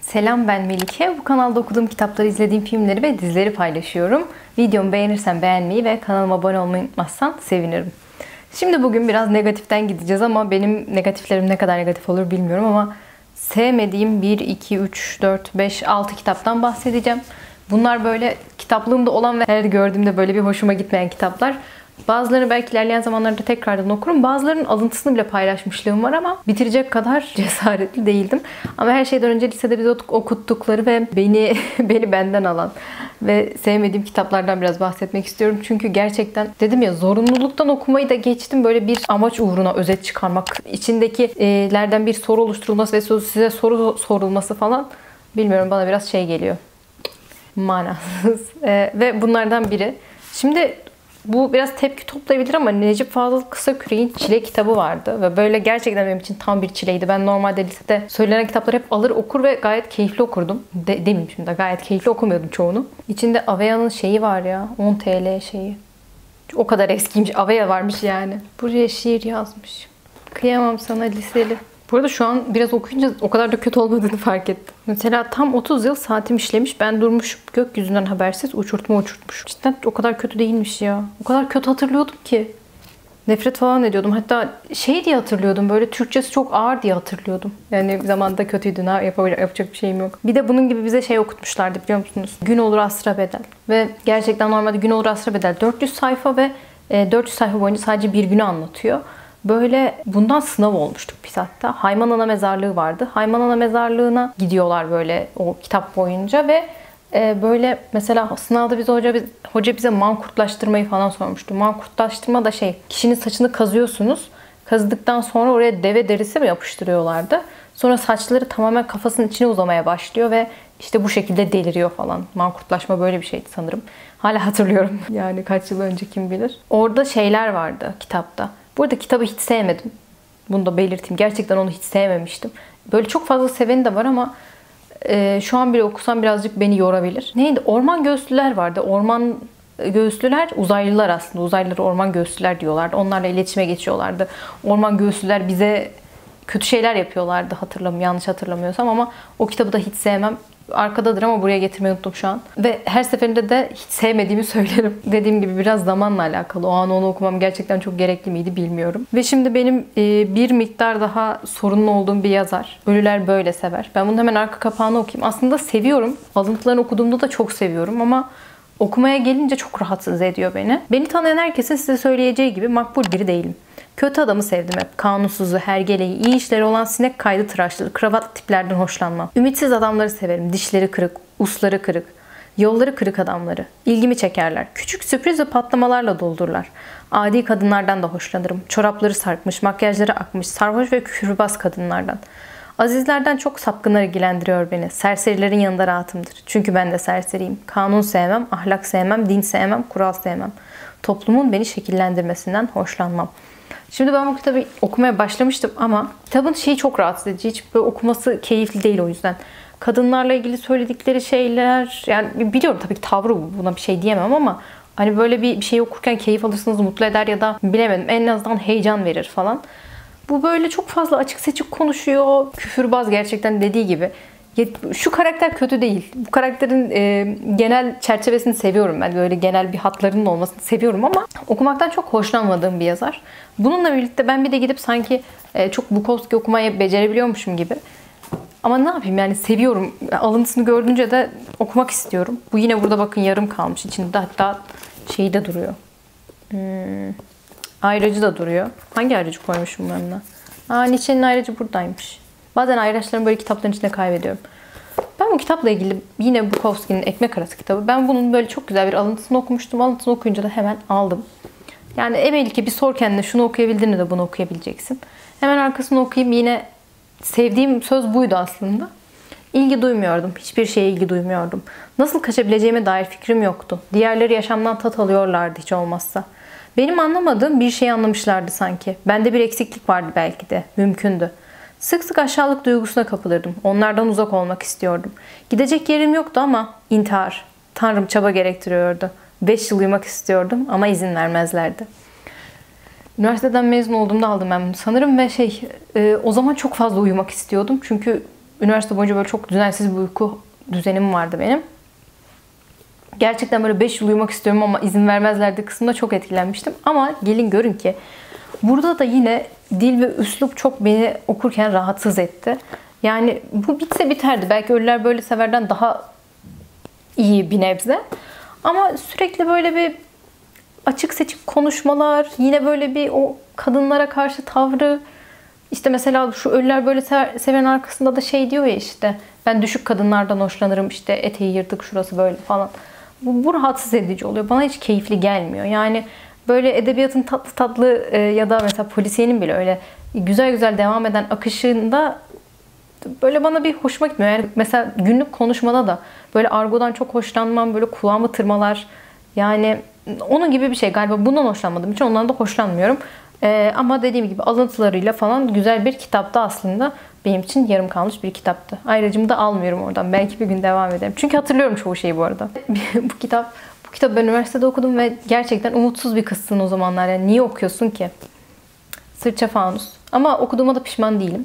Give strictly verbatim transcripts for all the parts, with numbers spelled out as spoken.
Selam, ben Melike. Bu kanalda okuduğum kitapları, izlediğim filmleri ve dizileri paylaşıyorum. Videomu beğenirsen beğenmeyi ve kanalıma abone olmayı unutmazsan sevinirim. Şimdi bugün biraz negatiften gideceğiz ama benim negatiflerim ne kadar negatif olur bilmiyorum ama sevmediğim bir, iki, üç, dört, beş, altı kitaptan bahsedeceğim. Bunlar böyle kitaplığımda olan ve her gördüğümde böyle bir hoşuma gitmeyen kitaplar. Bazılarını belki ilerleyen zamanlarda tekrardan okurum. Bazılarının alıntısını bile paylaşmışlığım var ama bitirecek kadar cesaretli değildim. Ama her şeyden önce lisede bize okuttukları ve beni beni benden alan ve sevmediğim kitaplardan biraz bahsetmek istiyorum. Çünkü gerçekten dedim ya, zorunluluktan okumayı da geçtim. Böyle bir amaç uğruna özet çıkarmak, içindekilerden bir soru oluşturulması ve size soru sorulması falan, bilmiyorum, bana biraz şey geliyor. Manasız. Ee, ve bunlardan biri. Şimdi bu biraz tepki toplayabilir ama Necip Fazıl Kısaküre'nin Çile kitabı vardı. Ve böyle gerçekten benim için tam bir çileydi. Ben normalde lisede söylenen kitapları hep alır okur ve gayet keyifli okurdum. De, demeyeyim şimdi, gayet keyifli okumuyordum çoğunu. İçinde Aveya'nın şeyi var ya, on TL şeyi. O kadar eskiymiş. Aveya varmış yani. Buraya şiir yazmış. Kıyamam sana liseli. Bu arada şu an biraz okuyunca o kadar da kötü olmadığını fark ettim. Mesela tam otuz yıl saatim işlemiş. Ben durmuşum gökyüzünden habersiz uçurtma uçurtmuş. Cidden o kadar kötü değilmiş ya. O kadar kötü hatırlıyordum ki. Nefret falan ediyordum. Hatta şey diye hatırlıyordum. Böyle Türkçesi çok ağır diye hatırlıyordum. Yani zamanında kötüydü. Ne yapacak, yapacak bir şeyim yok. Bir de bunun gibi bize şey okutmuşlardı, biliyor musunuz? Gün olur asra bedel. Ve gerçekten normalde Gün olur asra bedel dört yüz sayfa ve dört yüz sayfa boyunca sadece bir günü anlatıyor. Böyle bundan sınav olmuştuk biz hatta. Hayman Ana Mezarlığı vardı. Hayman Ana Mezarlığı'na gidiyorlar böyle o kitap boyunca ve e, böyle mesela sınavda bize hoca, hoca bize mankurtlaştırmayı falan sormuştu. Mankurtlaştırma da şey, kişinin saçını kazıyorsunuz. Kazıdıktan sonra oraya deve derisi mi yapıştırıyorlardı. Sonra saçları tamamen kafasının içine uzamaya başlıyor ve işte bu şekilde deliriyor falan. Mankurtlaşma böyle bir şeydi sanırım. Hala hatırlıyorum. Yani kaç yıl önce kim bilir. Orada şeyler vardı kitapta. Bu arada kitabı hiç sevmedim. Bunu da belirteyim. Gerçekten onu hiç sevmemiştim. Böyle çok fazla seveni de var ama e, şu an bile okusam birazcık beni yorabilir. Neydi? Orman Göğüslüler vardı. Orman Göğüslüler uzaylılar aslında. Uzaylıları orman göğüslüler diyorlardı. Onlarla iletişime geçiyorlardı. Orman Göğüslüler bize kötü şeyler yapıyorlardı, hatırlamıyorum, yanlış hatırlamıyorsam, ama o kitabı da hiç sevmem. Arkadadır ama buraya getirmeyi unuttum şu an. Ve her seferinde de hiç sevmediğimi söylerim. Dediğim gibi biraz zamanla alakalı. O an onu okumam gerçekten çok gerekli miydi bilmiyorum. Ve şimdi benim e, bir miktar daha sorunlu olduğum bir yazar. Ölüler Böyle Sever. Ben bunun hemen arka kapağını okuyayım. Aslında seviyorum. Alıntılarını okuduğumda da çok seviyorum ama okumaya gelince çok rahatsız ediyor beni. Beni tanıyan herkesin size söyleyeceği gibi makbul biri değilim. Kötü adamı sevdim hep. Kanunsuzu, hergeleyi, iyi işleri olan sinek kaydı tıraşlı, kravatlı tiplerden hoşlanmam. Ümitsiz adamları severim. Dişleri kırık, usları kırık, yolları kırık adamları. İlgimi çekerler. Küçük sürpriz ve patlamalarla doldururlar. Adi kadınlardan da hoşlanırım. Çorapları sarkmış, makyajları akmış, sarhoş ve küfürbaz kadınlardan. Azizlerden çok sapkınlar ilgilendiriyor beni. Serserilerin yanında rahatımdır. Çünkü ben de serseriyim. Kanun sevmem, ahlak sevmem, din sevmem, kural sevmem. Toplumun beni şekillendirmesinden hoşlanmam. Şimdi ben bu kitabı okumaya başlamıştım ama kitabın şeyi çok rahatsız edici. Hiç böyle okuması keyifli değil o yüzden. Kadınlarla ilgili söyledikleri şeyler, yani biliyorum tabii ki tavrı, buna bir şey diyemem ama hani böyle bir, bir şey okurken keyif alırsınız, mutlu eder ya da bilemedim, en azından heyecan verir falan. Bu böyle çok fazla açık seçik konuşuyor. Küfürbaz gerçekten, dediği gibi. Şu karakter kötü değil. Bu karakterin e, genel çerçevesini seviyorum ben. Böyle genel bir hatlarının olmasını seviyorum ama okumaktan çok hoşlanmadığım bir yazar. Bununla birlikte ben bir de gidip sanki e, çok Bukowski okumayı becerebiliyormuşum gibi. Ama ne yapayım, yani seviyorum. Alıntısını gördüğünce de okumak istiyorum. Bu yine burada bakın yarım kalmış. İçinde hatta şeyi de duruyor. Hmm. Ayracı da duruyor. Hangi ayracı koymuşum ben buna? Aa, Nietzsche'nin ayracı buradaymış. Bazen ayraçlarımı böyle kitapların içinde kaybediyorum. Ben bu kitapla ilgili yine Bukowski'nin Ekmek Arası kitabı. Ben bunun böyle çok güzel bir alıntısını okumuştum. Alıntısını okuyunca da hemen aldım. Yani eminim ki bir sor kendine, şunu okuyabildin mi de bunu okuyabileceksin. Hemen arkasını okuyayım. Yine sevdiğim söz buydu aslında. İlgi duymuyordum. Hiçbir şeye ilgi duymuyordum. Nasıl kaçabileceğime dair fikrim yoktu. Diğerleri yaşamdan tat alıyorlardı hiç olmazsa. Benim anlamadığım bir şeyi anlamışlardı sanki. Bende bir eksiklik vardı belki de. Mümkündü. Sık sık aşağılık duygusuna kapılırdım. Onlardan uzak olmak istiyordum. Gidecek yerim yoktu ama intihar. Tanrım çaba gerektiriyordu. Beş yıl uyumak istiyordum ama izin vermezlerdi. Üniversiteden mezun olduğumda aldım ben bunu sanırım ve şey e, o zaman çok fazla uyumak istiyordum. Çünkü üniversite boyunca böyle çok düzensiz bir uyku düzenim vardı benim. Gerçekten böyle beş yıl uyumak istiyorum ama izin vermezlerdi kısmında çok etkilenmiştim. Ama gelin görün ki burada da yine dil ve üslup çok beni okurken rahatsız etti. Yani bu bitse biterdi. Belki Ölüler Böyle Sever'den daha iyi bir nebze. Ama sürekli böyle bir açık seçik konuşmalar, yine böyle bir o kadınlara karşı tavrı. İşte mesela şu Ölüler Böyle Sever, Sever'in arkasında da şey diyor ya işte, ben düşük kadınlardan hoşlanırım, işte eteği yırtık, şurası böyle falan. Bu, bu rahatsız edici oluyor. Bana hiç keyifli gelmiyor. Yani böyle edebiyatın tatlı tatlı e, ya da mesela polisiyenin bile öyle güzel güzel devam eden akışında böyle bana bir hoşuma gitmiyor. Yani mesela günlük konuşmada da böyle argodan çok hoşlanmam, böyle kulağımı tırmalar. Yani onun gibi bir şey galiba, bundan hoşlanmadığım için ondan da hoşlanmıyorum. Ee, ama dediğim gibi alıntılarıyla falan güzel bir kitaptı aslında. Benim için yarım kalmış bir kitaptı. Ayrıcımı da almıyorum oradan. Belki bir gün devam ederim. Çünkü hatırlıyorum çoğu şeyi bu arada. bu kitap bu kitabı ben üniversitede okudum ve gerçekten umutsuz bir kızsın o zamanlar. Yani niye okuyorsun ki? Sırça Fanus. Ama okuduğuma da pişman değilim.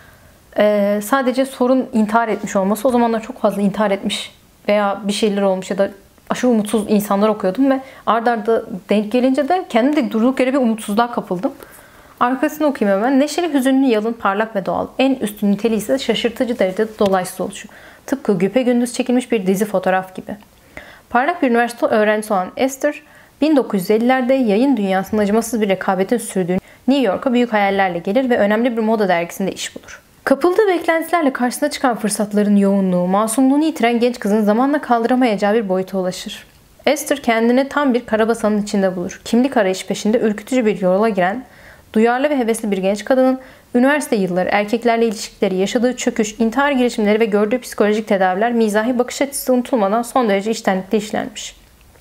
Ee, sadece sorun intihar etmiş olması. O zamanlar çok fazla intihar etmiş veya bir şeyler olmuş ya da aşırı umutsuz insanlar okuyordum ve ard arda denk gelince de kendim de durduk yere bir umutsuzluğa kapıldım. Arkasını okuyayım hemen. Neşeli, hüzünlü, yalın, parlak ve doğal. En üstün niteliği ise şaşırtıcı derecede dolaysız oluşu. Tıpkı güpegündüz çekilmiş bir dizi fotoğraf gibi. Parlak bir üniversite öğrencisi olan Esther, bin dokuz yüz ellilerde yayın dünyasında acımasız bir rekabetin sürdüğü New York'a büyük hayallerle gelir ve önemli bir moda dergisinde iş bulur. Kapıldığı beklentilerle karşısına çıkan fırsatların yoğunluğu, masumluğunu yitiren genç kızın zamanla kaldıramayacağı bir boyuta ulaşır. Esther kendini tam bir karabasanın içinde bulur. Kimlik arayış peşinde ürkütücü bir yola giren, duyarlı ve hevesli bir genç kadının üniversite yılları, erkeklerle ilişkileri, yaşadığı çöküş, intihar girişimleri ve gördüğü psikolojik tedaviler, mizahi bakış açısı unutulmadan son derece içtenlikle işlenmiş.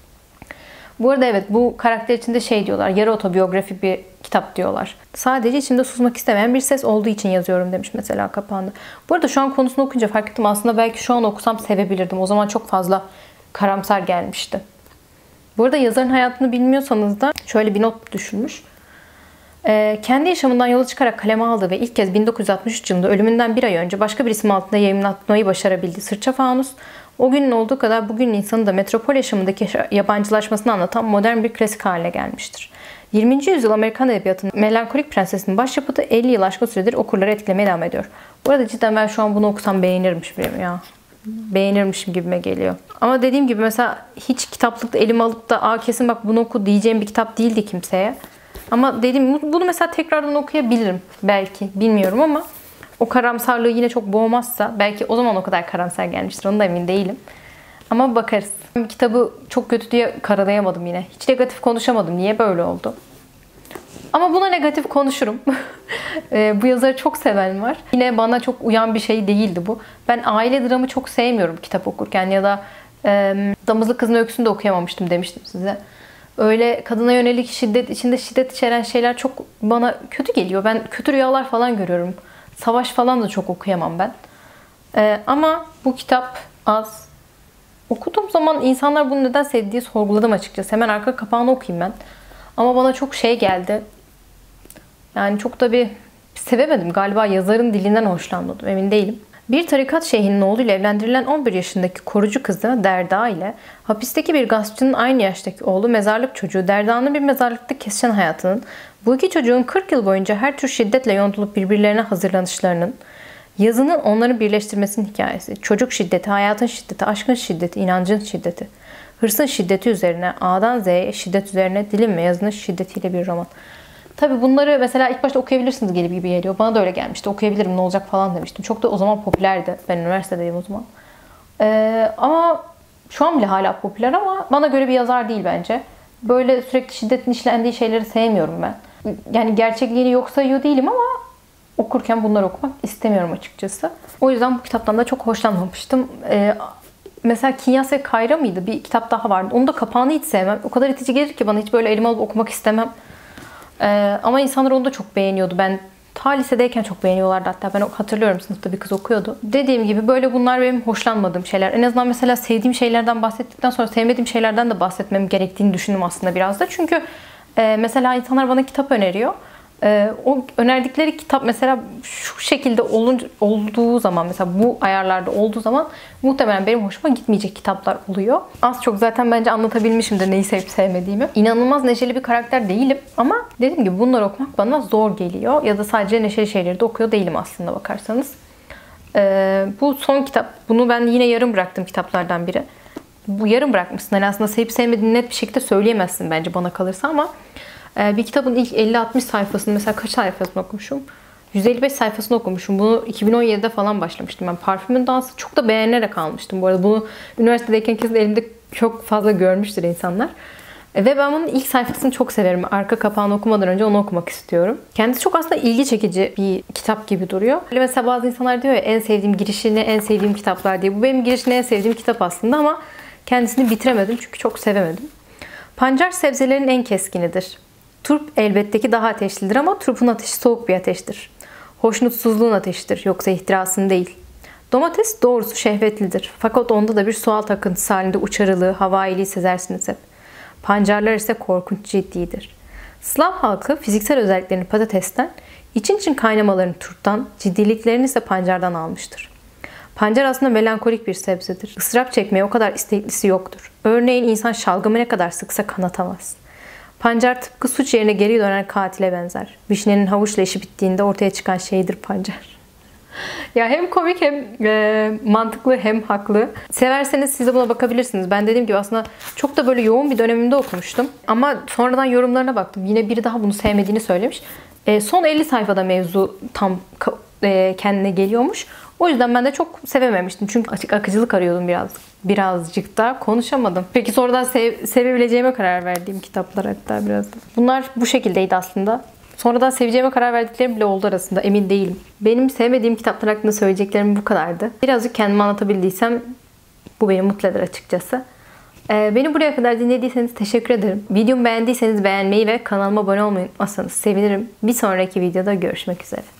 Bu arada evet, bu karakter içinde şey diyorlar, yarı otobiyografi bir kitap diyorlar. Sadece içimde susmak istemeyen bir ses olduğu için yazıyorum demiş mesela kapağında. Bu arada şu an konusunu okuyunca fark ettim, aslında belki şu an okusam sevebilirdim. O zaman çok fazla karamsar gelmişti. Bu arada yazarın hayatını bilmiyorsanız da şöyle bir not düşürmüş. Ee, kendi yaşamından yola çıkarak kaleme aldığı ve ilk kez bin dokuz yüz altmış üç yılında ölümünden bir ay önce başka bir isim altında yayımlatmayı başarabildi. Sırça Fanus, o günün olduğu kadar bugünün insanı da metropol yaşamındaki yabancılaşmasını anlatan modern bir klasik haline gelmiştir. yirminci yüzyıl Amerikan edebiyatının melankolik prensesinin başyapıtı elli yıl aşkın süredir okurları etkilemeye devam ediyor. Bu arada cidden ben şu an bunu okusam beğenirmişim ya. Beğenirmişim gibime geliyor. Ama dediğim gibi mesela hiç kitaplıkta elime alıp da aa kesin bak bunu oku diyeceğim bir kitap değildi kimseye. Ama dediğim bunu mesela tekrardan okuyabilirim belki. Bilmiyorum ama o karamsarlığı yine çok boğmazsa belki o zaman o kadar karamsar gelmiştir. Onu da emin değilim. Ama bakarız. Kitabı çok kötü diye karalayamadım yine. Hiç negatif konuşamadım. Niye böyle oldu? Ama buna negatif konuşurum. e, bu yazarı çok seven var. Yine bana çok uyan bir şey değildi bu. Ben aile dramı çok sevmiyorum kitap okurken ya da e, Damızlık Kızın Öyküsü'nü de okuyamamıştım demiştim size. Öyle kadına yönelik şiddet, içinde şiddet içeren şeyler çok bana kötü geliyor. Ben kötü rüyalar falan görüyorum. Savaş falan da çok okuyamam ben. Ee, ama bu kitap az. Okuduğum zaman insanlar bunu neden sevdiği sorguladım açıkçası. Hemen arka kapağını okuyayım ben. Ama bana çok şey geldi. Yani çok da bir sevemedim. Galiba yazarın dilinden hoşlanmadım. Emin değilim. Bir tarikat şeyhinin oğluyla evlendirilen on bir yaşındaki korucu kızı Derda ile hapisteki bir gaspçının aynı yaştaki oğlu mezarlık çocuğu Derda'nın bir mezarlıkta kesişen hayatının, bu iki çocuğun kırk yıl boyunca her tür şiddetle yontulup birbirlerine hazırlanışlarının, yazının onları birleştirmesinin hikayesi. Çocuk şiddeti, hayatın şiddeti, aşkın şiddeti, inancın şiddeti, hırsın şiddeti üzerine, A'dan Z'ye şiddet üzerine dilin ve yazının şiddetiyle bir roman. Tabii bunları mesela ilk başta okuyabilirsiniz gibi gibi geliyor. Bana da öyle gelmişti. Okuyabilirim ne olacak falan demiştim. Çok da o zaman popülerdi. Ben üniversitedeyim o zaman. Ee, ama şu an bile hala popüler ama bana göre bir yazar değil bence. Böyle sürekli şiddetin işlendiği şeyleri sevmiyorum ben. Yani gerçekliğini yok sayıyor değilim ama okurken bunları okumak istemiyorum açıkçası. O yüzden bu kitaptan da çok hoşlanmamıştım. Ee, mesela Kinyas ve Kayra mıydı? Bir kitap daha vardı. Onu da kapağını hiç sevmem. O kadar itici gelir ki bana, hiç böyle elime alıp okumak istemem. Ee, ama insanlar onu da çok beğeniyordu. Ben ta lisedeyken çok beğeniyorlardı hatta. Ben hatırlıyorum, sınıfta bir kız okuyordu. Dediğim gibi böyle bunlar benim hoşlanmadığım şeyler. En azından mesela sevdiğim şeylerden bahsettikten sonra sevmediğim şeylerden de bahsetmem gerektiğini düşündüm aslında biraz da. Çünkü e, mesela insanlar bana kitap öneriyor. Ee, o önerdikleri kitap mesela şu şekilde olunca, olduğu zaman, mesela bu ayarlarda olduğu zaman muhtemelen benim hoşuma gitmeyecek kitaplar oluyor. Az çok zaten bence anlatabilmişimdir neyi sevip sevmediğimi. İnanılmaz neşeli bir karakter değilim ama dediğim gibi bunları okumak bana zor geliyor. Ya da sadece neşeli şeyleri de okuyor değilim aslında bakarsanız. Ee, bu son kitap. Bunu ben yine yarım bıraktım kitaplardan biri. Bu yarım bırakmışsın. Yani aslında sevip sevmediğini net bir şekilde söyleyemezsin bence bana kalırsa ama bir kitabın ilk elli altmış sayfasını, mesela kaç sayfasını okumuşum? yüz elli beş sayfasını okumuşum. Bunu iki bin on yedide falan başlamıştım ben. Parfümün Dansı çok da beğenerek almıştım. Bu arada bunu üniversitedeyken kesin elimde çok fazla görmüştür insanlar. Ve ben bunun ilk sayfasını çok severim. Arka kapağını okumadan önce onu okumak istiyorum. Kendisi çok aslında ilgi çekici bir kitap gibi duruyor. Mesela bazı insanlar diyor ya en sevdiğim girişini, en sevdiğim kitaplar diye. Bu benim girişini en sevdiğim kitap aslında ama kendisini bitiremedim çünkü çok sevemedim. Pancar sebzelerin en keskinidir. Turp elbette ki daha ateşlidir ama turpun ateşi soğuk bir ateştir. Hoşnutsuzluğun ateşidir yoksa ihtirasın değil. Domates doğrusu şehvetlidir. Fakat onda da bir sual akıntısı halinde uçarılığı, havailiği sezersiniz hep. Pancarlar ise korkunç ciddidir. Slav halkı fiziksel özelliklerini patatesten, için için kaynamalarını turptan, ciddiliklerini ise pancardan almıştır. Pancar aslında melankolik bir sebzedir. Isırap çekmeye o kadar isteklisi yoktur. Örneğin insan şalgamı ne kadar sıksa kanatamaz. Pancar tıpkı suç yerine geri dönen katile benzer. Vişnenin havuçla işi bittiğinde ortaya çıkan şeydir pancar. Ya hem komik hem e, mantıklı hem haklı. Severseniz siz de buna bakabilirsiniz. Ben dediğim gibi aslında çok da böyle yoğun bir dönemimde okumuştum. Ama sonradan yorumlarına baktım. Yine biri daha bunu sevmediğini söylemiş. E, son elli sayfada mevzu tam e, kendine geliyormuş. O yüzden ben de çok sevememiştim. Çünkü açık akıcılık arıyordum biraz. Birazcık da konuşamadım. Peki sonradan sev, sevebileceğime karar verdiğim kitaplar hatta biraz da. Bunlar bu şekildeydi aslında. Sonradan seveceğime karar verdiklerim bile oldu arasında. Emin değilim. Benim sevmediğim kitaplar hakkında söyleyeceklerim bu kadardı. Birazcık kendimi anlatabildiysem bu beni mutlu eder açıkçası. Ee, beni buraya kadar dinlediyseniz teşekkür ederim. Videomu beğendiyseniz beğenmeyi ve kanalıma abone olmayı unutmazsanız sevinirim. Bir sonraki videoda görüşmek üzere.